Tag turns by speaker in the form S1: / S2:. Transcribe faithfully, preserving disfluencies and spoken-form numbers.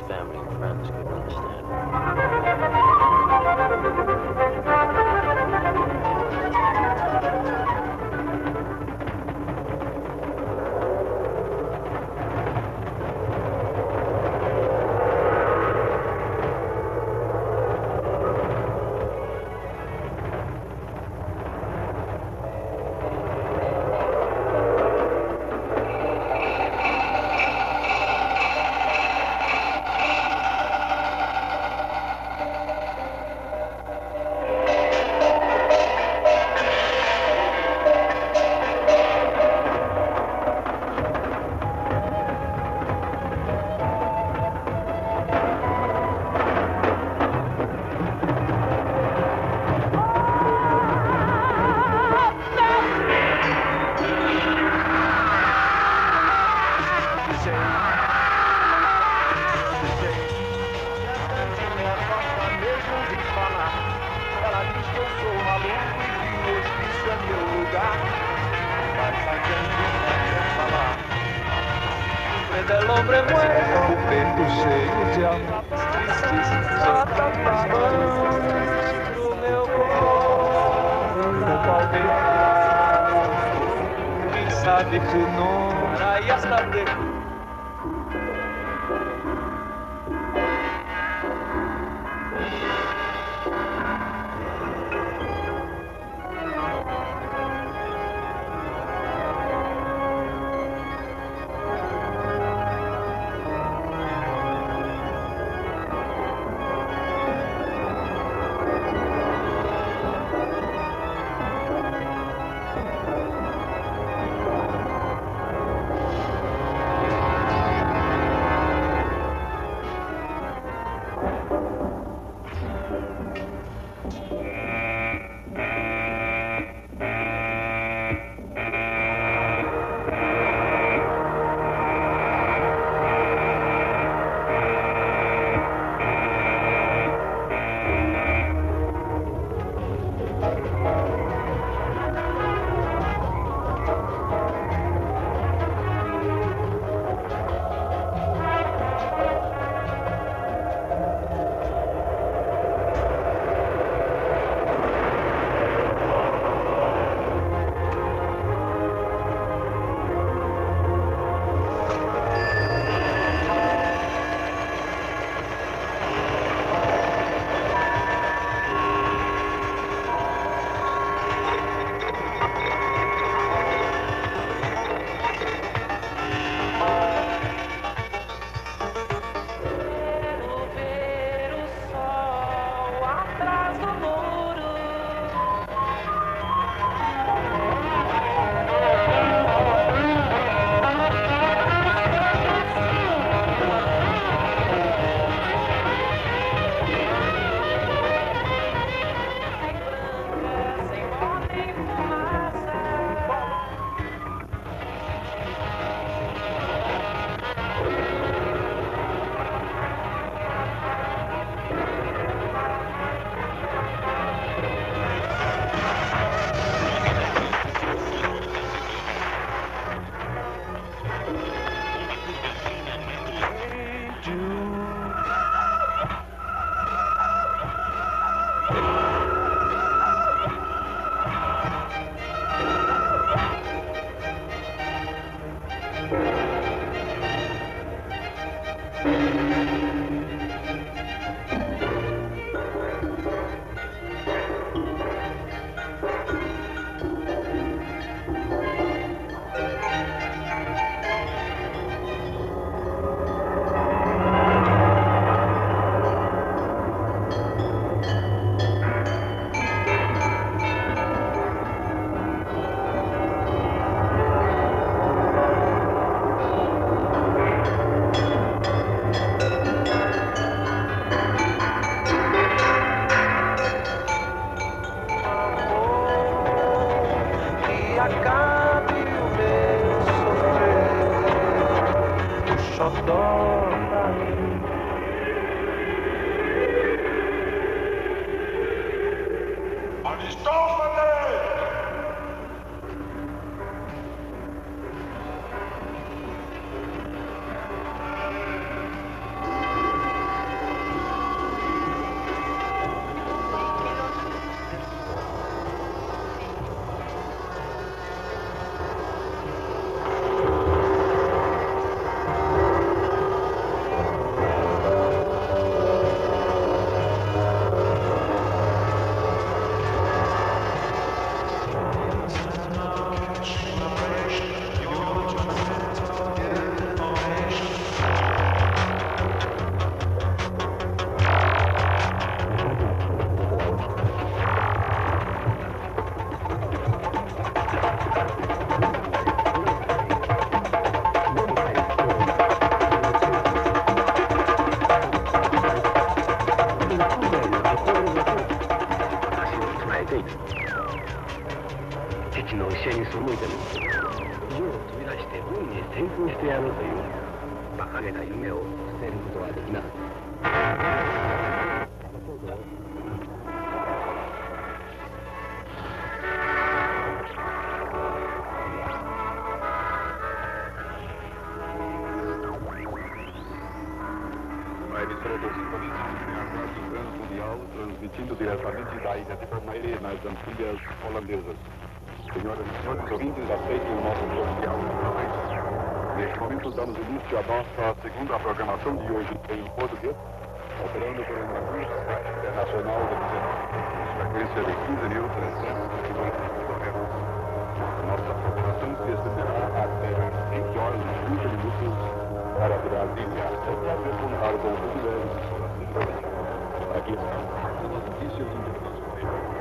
S1: family and friends couldn't understand.
S2: Del hombre muerto, o peito cheio de alma triste, pro meu corpo, quem sabe tu nome, aí hasta de
S3: ている。父の教えに背いても家を飛び出して海へ転校してやろうという馬鹿げた夢を捨てることはできなかった。
S4: Uma emissora do sintonizado do Grande Mundial, transmitindo diretamente da ilha de Bonaire, nas Antilhas Holandesas. Senhoras e senhores ouvintes, aceitem o nosso social. Neste momento, damos início à nossa segunda programação de hoje em português, operando por uma frequência internacional de dezenove, frequência de quinze mil trezentos e cinquenta kHz. Nossa programação se estenderá até vinte horas e trinta minutos para Brasília. Outra vez com Argon Gutierrez, emissora central. Aqui estão as notícias internacionais.